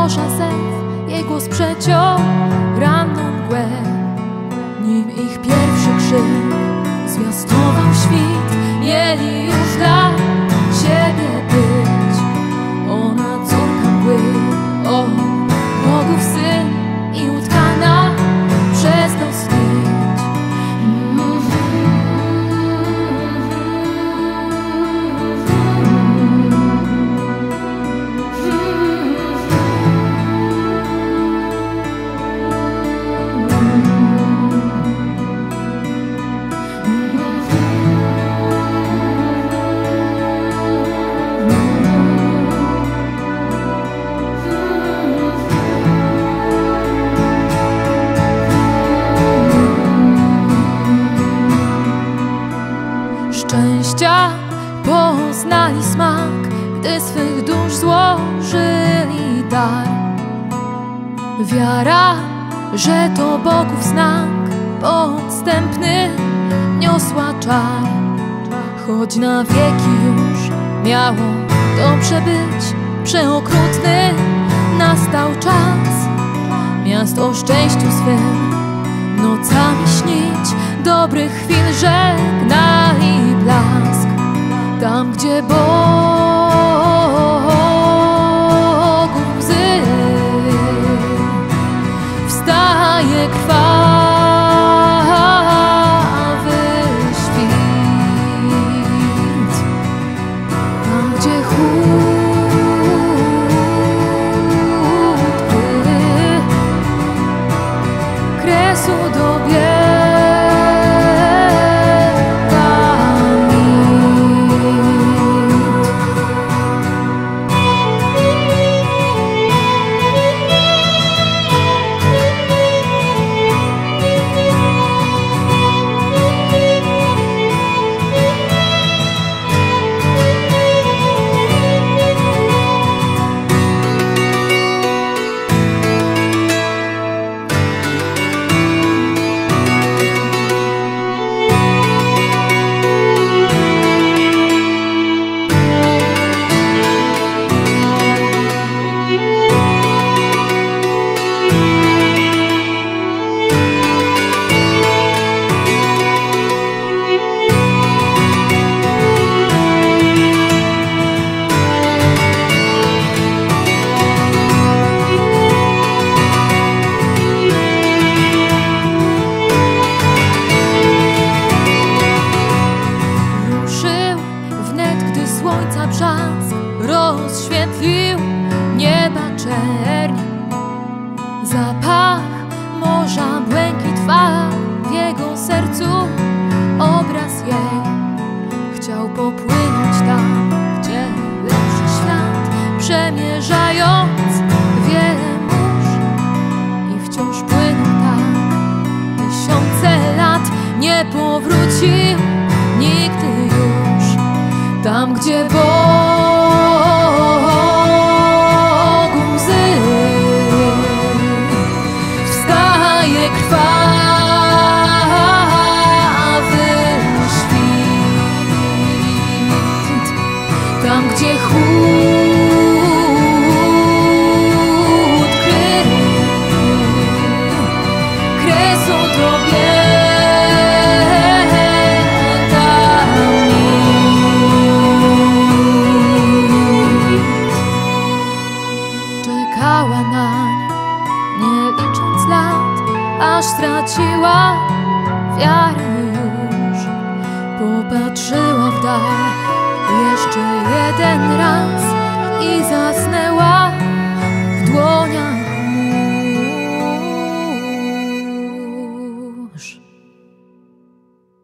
morza zew, jej głos przeciął ranną mgłę. Nim ich pierwszy krzyk zwiastował świt, mieli już dla siebie być. Ona córka mgły, o Bogów syn i utkana przez nos nić. Szczęścia poznali smak, gdy swych dusz złożyli dar. Wiara, że to Bogów znak podstępny niosła czar. Choć na wieki już miało dobrze być, przeokrutny nastał czas. Miast o szczęściu swym nocami śnić, dobrych chwil żegnali blask. Tam, gdzie Bogu łzy, wstaje krwawy świt. Tam, gdzie chłód gry kresu dobiega. Słońca brzask rozświetlił nieba czerń. Zapach morza, błękit fal, w jego sercu obraz jej. Chciał popłynąć tam, gdzie lepszy świat, przemierzając wiele mórz. I wciąż płynął tak tysiące lat, nie powrócił nigdy już. Tam, gdzie Bogu łzy, wstaje krwawy świt. Tam, gdzie chłód gry kresu dobiega. Czekała nań, nie licząc lat, aż straciła wiarę już. Popatrzyła w dal jeszcze jeden raz i zasnęła.